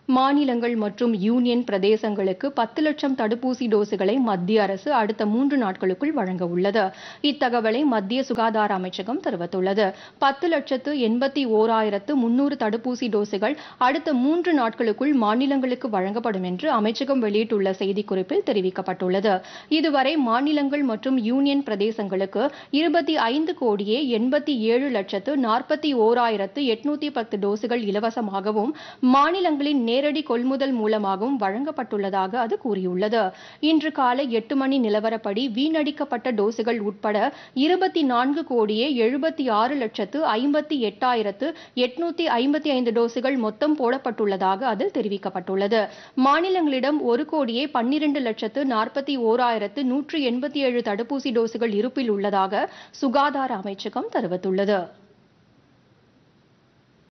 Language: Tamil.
மாநிலங்கள் மற்றும் யூனியன் பிரதேசங்களுக்கு 10 லட்சம் தடுப்பூசி டோஸ்களை மத்திய அரசு அடுத்த 3 நாட்களுக்குள் வழங்க உள்ளது. இத்தகவலை மத்திய சுகாதார அமைச்சகம் தெரிவித்துள்ளது. 10,81,300 தடுப்பூசி டோஸ்கள் அடுத்த 3 நாட்களுக்குள் மாநிலங்களுக்கு வழங்கப்படும் என்று அமைச்சகம் வெளியிட்டுள்ள செய்திக்குறிப்பில் தெரிவிக்கப்பட்டுள்ளது. இதுவரை மாநிலங்கள் மற்றும் யூனியன் பிரதேசங்களுக்கு 25,87,41,810 டோஸ்கள் இலவசமாகவும் மாநிலங்களின் நேரடி கொள்முதல் மூலமாகவும் வழங்கப்பட்டுள்ளதாக அது கூறியுள்ளது. இன்று காலை 8 மணி நிலவரப்படி வீணடிக்கப்பட்ட டோஸ்கள் உட்பட 24,76,58,855 டோஸ்கள் மொத்தம் போடப்பட்டுள்ளதாக அதில் தெரிவிக்கப்பட்டுள்ளது. மாநிலங்களிடம் 1,12,41,187 தடுப்பூசி டோஸ்கள் இருப்பில் உள்ளதாக சுகாதார அமைச்சகம் தெரிவித்துள்ளது.